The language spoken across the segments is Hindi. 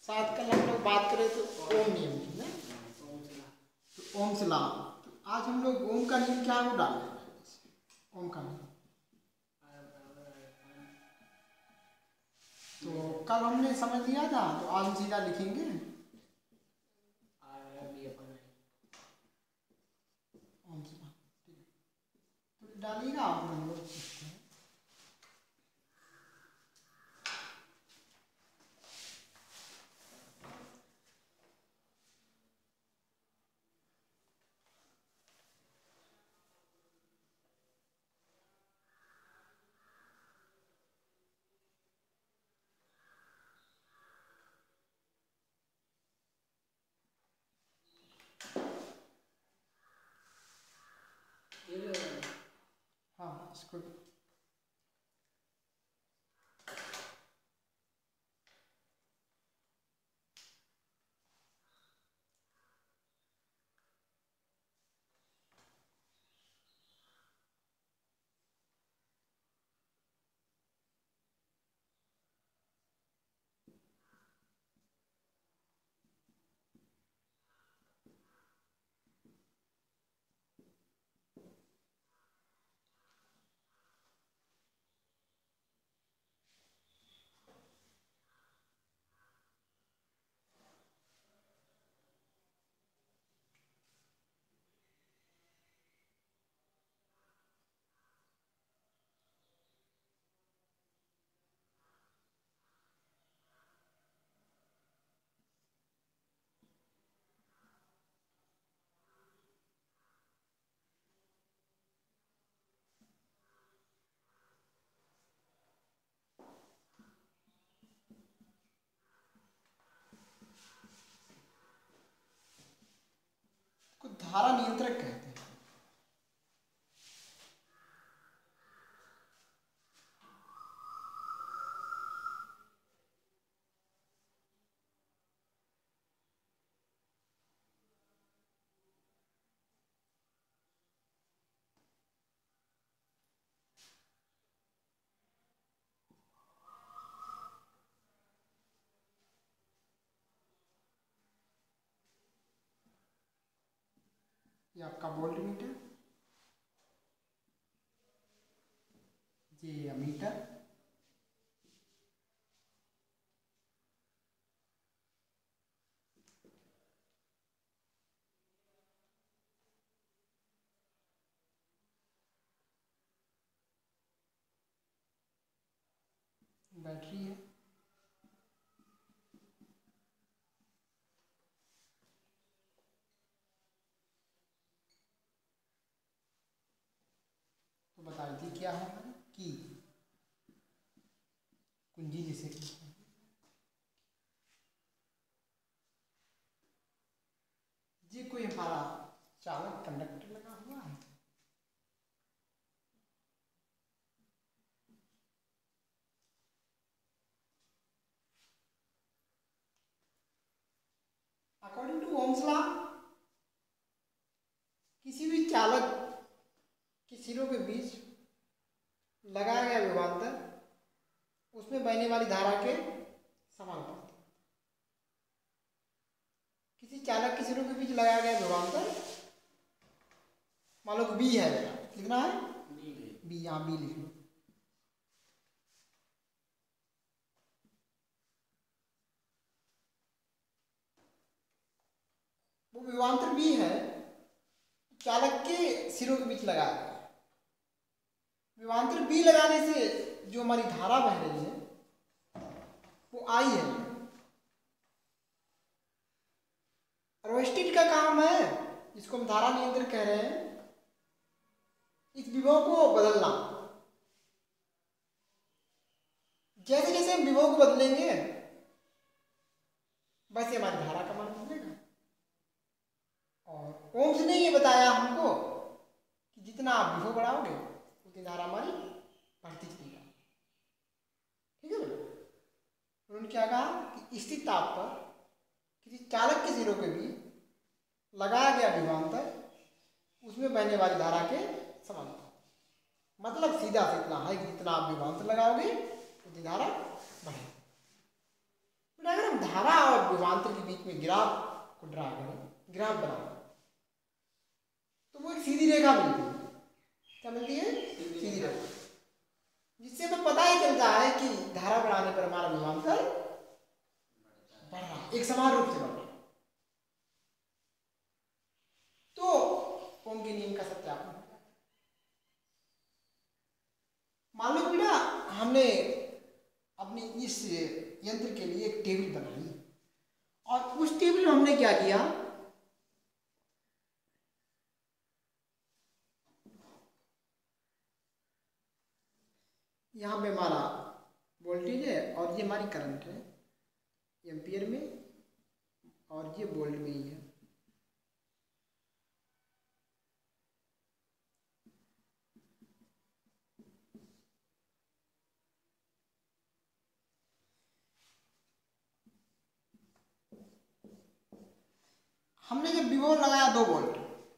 शायद कल हम लोग बात करें तो ओम नियम की ना, तो ओम से लाभ। तो आज हम लोग ओम का नियम क्या है वो डाल रहे हैं। ओम का नियम तो कल हमने समझ लिया था, तो आज हम सीधा लिखेंगे ओम से लाभ। ठीक है, तो डालिएगा आप, हम लोग सीखते हैं। हाँ इसको धारा नियंत्रक कहते हैं। ये आपका वोल्ट मीटर, ये मीटर, बैटरी है, तो बता दी क्या है हमारी की कुंजी जिसे कहते हैं। ये कोई हमारा चालक कंडक्टर लगा हुआ है, अकॉर्डिंग टू ओम्स लॉ किसी भी चालक के सिरों के बीच लगाया गया विभवांतर उसमें बहने वाली धारा के समानुपाती। किसी चालक के सिरों के बीच लगाया गया विभवांतर, मान लो बी है, लिखना है बी, यहाँ बी लिख लो। वो विभवांतर बी है, चालक के सिरों के बीच लगाया गया। विभवांतर बी लगाने से जो हमारी धारा बह रही है वो आई है। रोस्टेट का काम है, इसको हम धारा नियंत्रण कह रहे हैं, इस विभव को बदलना। जैसे जैसे हम विभव को बदलेंगे वैसे हमारी धारा का मान बदलेगा। और ओम्स ने ये बताया हमको कि जितना आप विभव बढ़ाओगे उतनी धारा हमारी बढ़ती चली जाएगी। ठीक है बेटा, उन्होंने क्या कहा कि स्थिर ताप पर किसी चालक के सिरों के बीच लगाया गया विभवांतर उसमें बहने वाली धारा के समानुपाती। मतलब सीधा से इतना है कि जितना आप विभवांतर लगाओगे उतनी धारा बढ़ेगी। अगर हम धारा और विभवांतर के बीच में ग्राफ को ड्रा करें, ग्राफ बनाओ, तो वो एक सीधी रेखा मिलती है। क्या मिलती है? सीधी रेखा, जिससे हमें पता ही चलता है कि धारा बढ़ाने पर हमारा विभवांतर बढ़ रहा है, एक समान रूप से बढ़ रहा है। तो ओम के नियम का सत्यापन होता है। मान लो बेटा हमने अपने इस यंत्र के लिए एक टेबल बनाई, और उस टेबल में हमने क्या किया, यहाँ पे हमारा वोल्टेज है और ये हमारी करंट है एम्पियर में, और ये वोल्ट में ही है। हमने जब विभव लगाया 2 वोल्ट,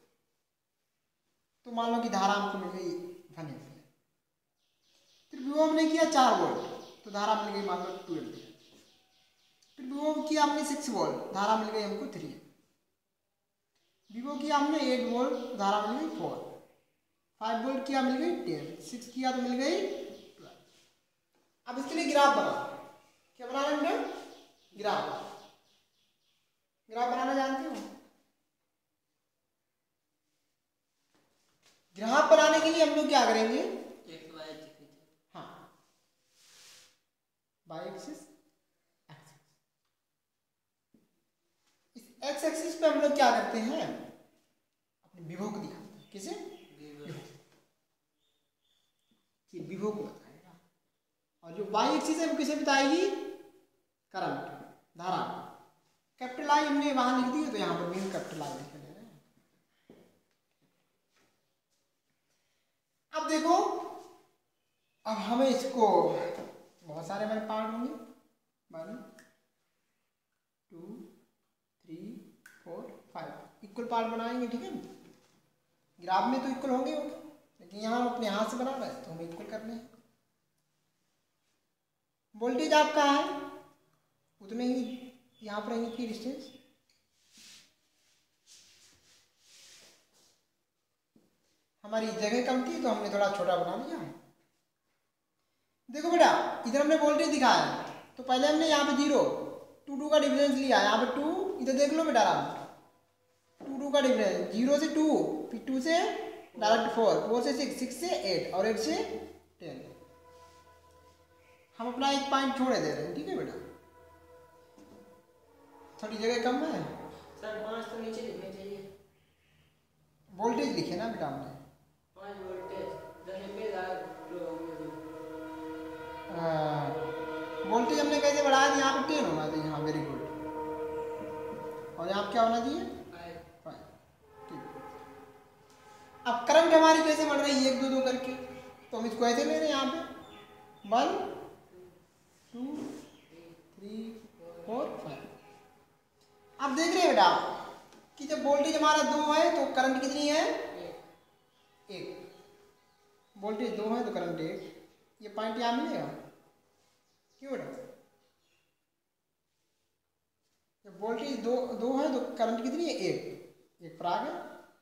तो मान लो कि धारा हमको मिल गई 1 एम्पियर। फिर विभव हमने किया 4 वोल्ट, तो धारा मिल गई मान लो 2 एम्पियर। फिर विभव किया हमने 6 वोल्ट, धारा मिल गई हमको 3। विभव किया हमने 8 वोल्ट, तो धारा मिल गई 4। 5 वोल्ट किया मिल गई 10, 6 किया तो मिल गई 12। अब इसके लिए ग्राफ बना, क्या बना रहे हैं? ग्राफ। ग्राफ बनाना जानते हो? ग्राफ बनाने के लिए हम लोग क्या करेंगे, हाँ, वाई एक्सिस, इस एक्स एक्सिस पे हम लोग क्या करते हैं, अपने विभव को दिखाते हैं। किसे? विभव को बताएगा। और जो वाई एक्सिस है वो किसे बताएगी? करंट, धारा। कैपिटल आई हमने वहां लिख दी, तो यहाँ पर भी कैपिटल आई लिख दे रहे हैं। अब देखो, अब हमें इसको बहुत सारे हमारे पार्ट होंगे, 1 2 3 4 5 इक्वल पार्ट बनाएंगे, ठीक है। ग्राफ में तो इक्वल होंगे, लेकिन यहाँ हम अपने हाथ से बना रहे हैं तो हमें इक्वल करने हैं। वोल्टेज आपका है उतने ही यहाँ पर रहेंगे की डिस्टेंस। हमारी जगह कम थी तो हमने थोड़ा छोटा बना लिया। देखो बेटा, इधर हमने वोल्टेज दिखाया है, तो पहले हमने यहाँ पे 0 2 का डिफरेंस लिया, यहाँ पे 2, इधर देख लो बेटा आराम से, 2 का डिफरेंस, 0 से 2, फिर 2 से डायरेक्ट 4, 4 से 6, 6 से 8 और 8 से 10। हम अपना एक पॉइंट छोड़े दे रहे हैं, ठीक है बेटा, थोड़ी जगह कम है सर। 5 तो नीचे लिखना चाहिए, वोल्टेज लिखे ना बेटा हमने, 5 वोल्टेज 10 एम्पीयर वोल्टेज हमने कैसे बढ़ाया, यहाँ पे 10 होना चाहिए, हाँ वेरी गुड, और यहाँ क्या होना चाहिए 5, ठीक। अब करंट हमारी कैसे बढ़ रही है 1 2 2 करके, तो हम इसको ऐसे ले रहे हैं, यहाँ पे 1 2 3 4 5। आप देख रहे हैं बेटा कि जब वोल्टेज हमारा 2 है तो करंट कितनी है 1, वोल्टेज 2 है तो करंट 1, ये पॉइंट यहाँ मिलेगा, क्यों बेटा? जब वोल्टेज 2 है तो करंट कितनी है 1 पर आ गया,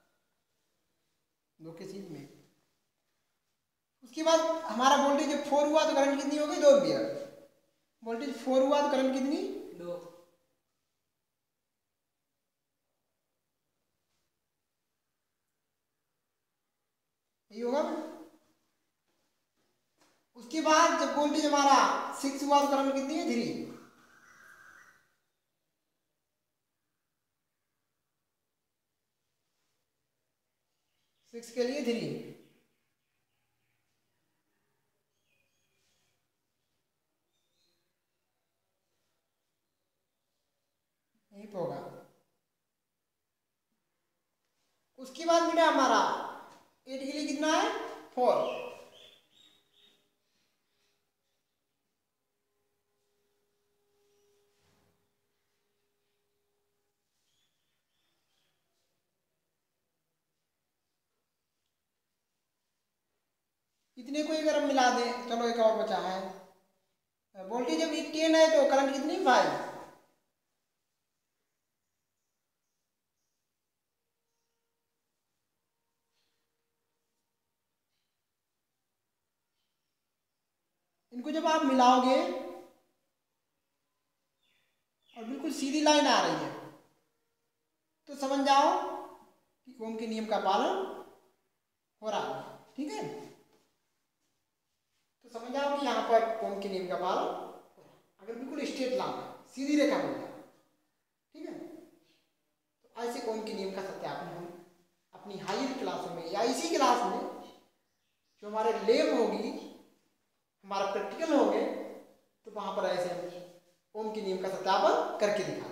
2 के सीध में। उसके बाद हमारा वोल्टेज जब 4 हुआ तो करंट कितनी हो गई 2 एम्पियर, वोल्टेज 4 हुआ तो करंट कितनी 2। यही होगा। उसके बाद जब वोल्टेज हमारा 6 हुआ तो करंट कितनी है 3, सिक्स के लिए 3, यही तो होगा। उसके बाद बेटा हमारा 8 के लिए कितना है 4, इतने को अगर हम मिला दें, चलो एक और बचा है, वोल्टेज जब 10 है तो करंट कितनी 5, इनको जब आप मिलाओगे और बिल्कुल सीधी लाइन आ रही है तो समझ जाओ कि ओम के नियम का पालन हो रहा है। ठीक है, तो समझ जाओ कि यहाँ पर ओम के नियम का पालन हो रहा है। अगर बिल्कुल स्ट्रेट लाइन सीधी रेखा बन जाए, ठीक है, तो ऐसे ओम के नियम का सत्यापन हम अपनी हायर क्लासों में या इसी क्लास में जो हमारे लैब होगी, हमारा प्रैक्टिकल होंगे, तो वहां पर ऐसे हम ओम के नियम का सत्यापन करके दिखाएंगे।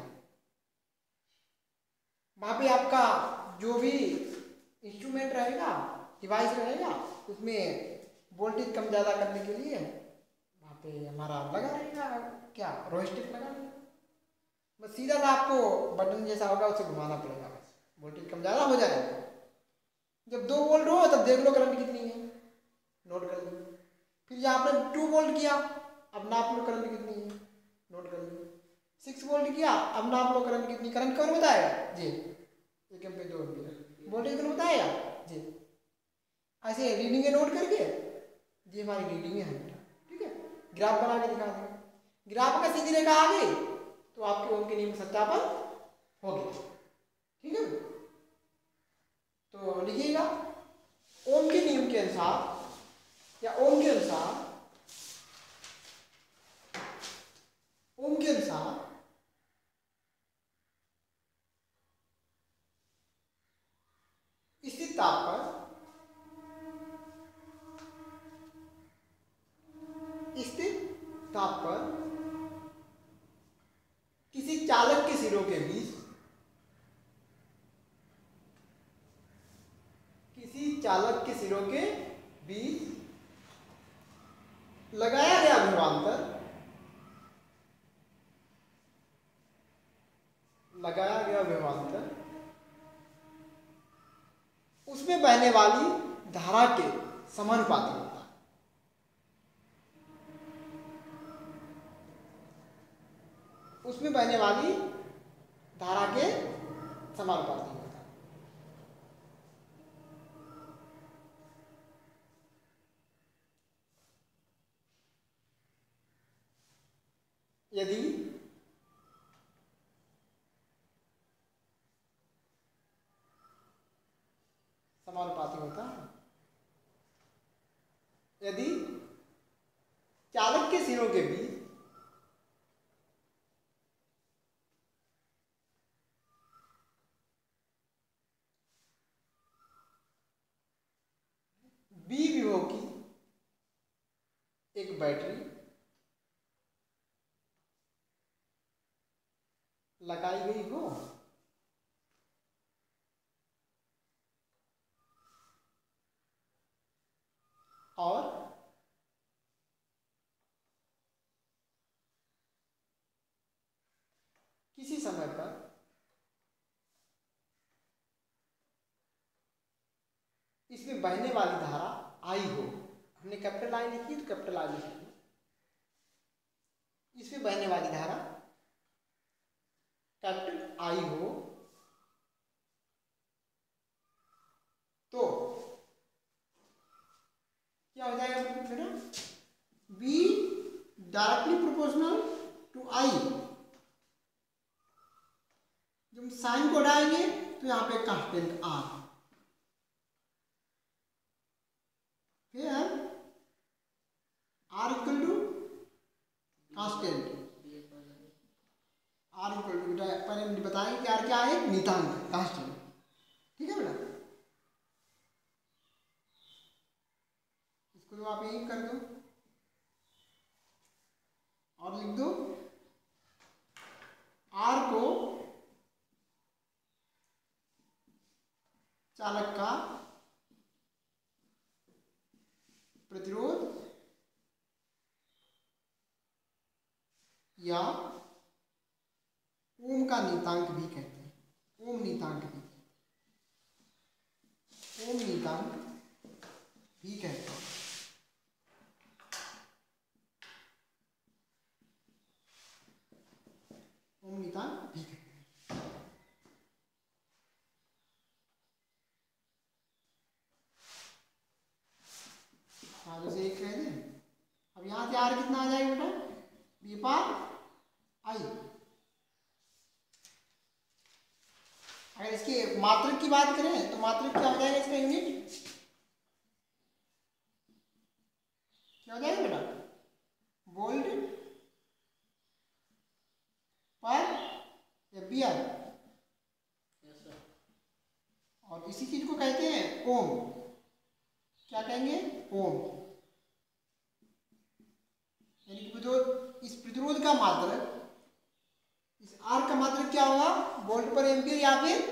वहां पे आपका जो भी इंस्ट्रूमेंट रहेगा, डिवाइस रहेगा, उसमें वोल्टेज कम ज़्यादा करने के लिए वहाँ पे हमारा लगा रहेगा, क्या रोस्टिक लगा रहेगा। बस सीधा सा आपको बटन जैसा होगा उसे घुमाना पड़ेगा, बस वोल्टेज कम ज़्यादा हो जाएगा। जब 2 वोल्ट हो तब देख लो करंट कितनी है, नोट कर लो। फिर यहाँ आपने 2 वोल्ट किया, अब नाप लो करंट कितनी है, नोट कर लो। 6 वोल्ट किया, अब नाप लो करंट कितनी। करंट कौन बताएगा जी, 1 एम्पीयर 2 एम्पीयर। वोल्टेज कौन बताएगा जी। ऐसे रीडिंग नोट करके जी हमारी रीडिंग है बेटा, ठीक है, ग्राफ बना के दिखा देंगे। ग्राफ का सीधी रेखा आ गई तो आपके ओम के नियम सत्यापन हो गया। ठीक है, तो लिखिएगा ओम के नियम के अनुसार या ओम के अनुसार स्थित ताप पर किसी चालक के सिरों के बीच लगाया गया विभवांतर उसमें बहने वाली धारा के समानुपाती होता है। उसमें बहने वाली धारा के समानुपाती होता है। यदि समानुपाती होता है, यदि चालक के सिरों के बीच बी विभव की एक बैटरी लगाई गई हो और किसी समय पर इसमें बहने वाली धारा आई हो, हमने कैपिटल आई लिखी तो कैपिटल आई लिखी, इसमें बहने वाली धारा कैपिटल आई हो तो क्या हो जाएगा बेटा, B directly proportional to I. जब साइन को हटाएंगे तो यहाँ पे कांस्टेंट आर, फिर R equal to constant, R equal to बेटा पहले हमने बताया कि आर क्या है, नियतांक कांस्टेंट। ठीक है बेटा, इसको तो आप यही कर दो और लिख दो आर को चालक का प्रतिरोध या ओम का नियतांक भी कहते हैं, ओम नियतांक भी कहते हैं। ओम नियतांक भी कहते हैं। जैसे एक कह दें, अब यहाँ से आर कितना अगर इसकी मात्रक की बात करें तो मात्रक क्या हो जाएगा, इसका यूनिट क्या हो जाएगा बेटा, वोल्ट पर एम्पियर। और इसी चीज को कहते हैं ओम। क्या कहेंगे, ओम। यानी कि प्रतिरोध, इस प्रतिरोध का मात्रक, इस आर का मात्रक क्या होगा, वोल्ट पर एम्पियर या फिर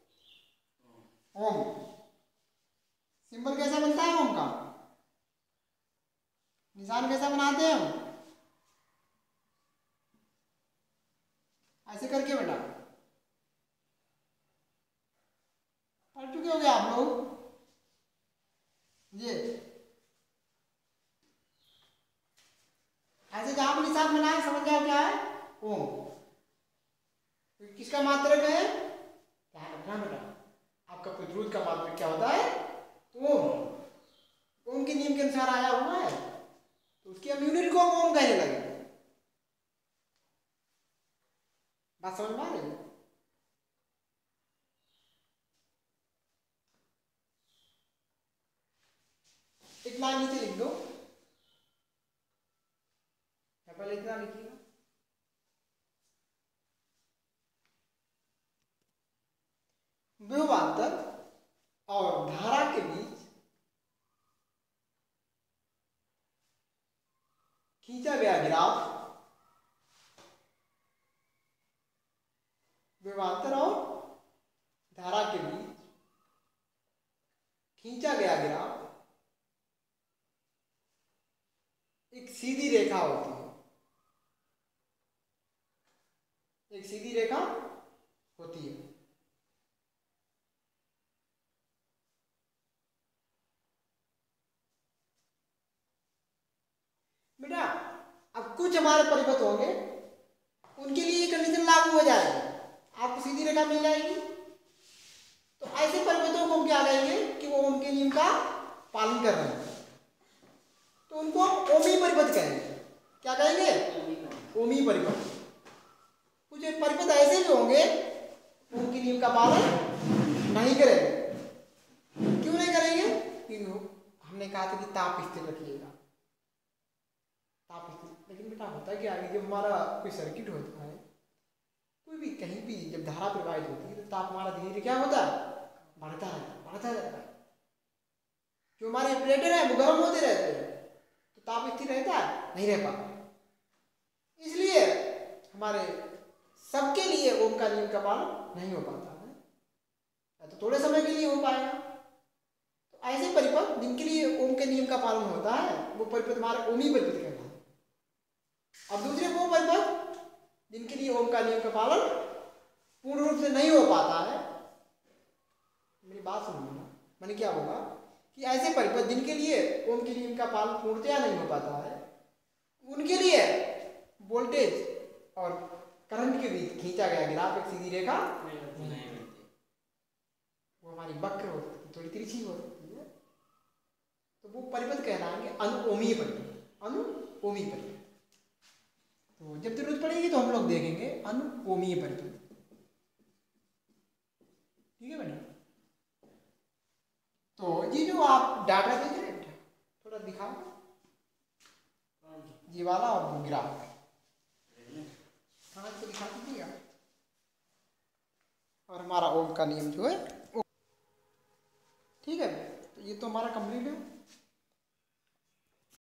ओम। सिंबल कैसा बनता है ओम का, निशान कैसा बनाते हैं हम, ऐसे करके बेटा। पढ़ चुके हो गए आप लोग ये, ऐसे जहां भी निशान बनाए समझ जाओ क्या है, ओम। तो किसका मात्रक है, ध्यान रखना बेटा, आपका प्रतिरोध का मात्रक क्या होता है, ओम। ओम के नियम के अनुसार आया हुआ है, तो उसकी हम यूनिट को ओम कहने लगे। बात समझ में आ रही है। एक लाइन नीचे लिख दो, पहले इतना लिखिएगा, विभवांतर और धारा के बीच खींचा गया ग्राफ, विभवांतर और धारा के बीच खींचा गया ग्राफ एक सीधी रेखा होती है, एक सीधी रेखा होती है। बेटा अब कुछ हमारे परिपथ होंगे, उनके लिए ये कंडीशन लागू हो जाएगी, आपको सीधी रेखा मिल जाएगी। तो ऐसे परिपथों को हम क्या कहेंगे कि वो उनके नियम का पालन कर रहे हैं, तो उनको ओमी परिपथ कहेंगे। क्या कहेंगे, ओमी परिपथ। कुछ परिपथ ऐसे भी होंगे उनके नियम का पालन नहीं करेंगे। क्यों नहीं करेंगे, क्योंकि हमने कहा था कि ताप स्थिर रखिएगा, ताप स्थिर। लेकिन बेटा होता है कि आगे जब हमारा कोई सर्किट होता है, कोई भी कहीं भी जब धारा प्रवाहित होती है, तो ताप हमारा धीरे धीरे क्या होता है, बढ़ता रहता है। जो हमारे ऑपरेटर है वो गर्म होते रहते हैं, तो ताप स्थिर रहता है, नहीं रह पाता। इसलिए हमारे सबके लिए ओम का नियम का पालन नहीं हो पाता है, या तो थोड़े समय के लिए हो पाएगा। तो ऐसे परिपथ जिनके लिए ओम के नियम का पालन होता है, वो परिपथ हमारे ओमी परिपथ कहलाते हैं। अब दूसरे वो परिपथ जिनके लिए ओम का नियम का पालन पूर्ण रूप से नहीं हो पाता है, मेरी बात सुनिए, मैंने क्या बोला कि ऐसे परिपथ जिनके लिए ओम के नियम का पालन पूर्णतया नहीं हो पाता है, उनके लिए वोल्टेज और करंट के बीच खींचा गया ग्राफ एक सीधी रेखा नहीं मिलती, वो हमारी वक्र हो सकती है, थोड़ी तिरछी हो सकती है। तो वो परिपथ कहलाएंगे अनुओमी परिपथ, अनुओमी परिपथ। तो जब जरूरत पड़ेगी तो हम लोग देखेंगे अनुओमी परिपथ। ठीक है बेटा। तो ये जो आप डाटा देख रहे हैं, थोड़ा दिखाओ, ये वाला और वो ग्राफ कहाँ से दिखा दीजिए आप। और हमारा ओम का नियम जो है, ठीक है। तो ये तो हमारा कंप्लीट है।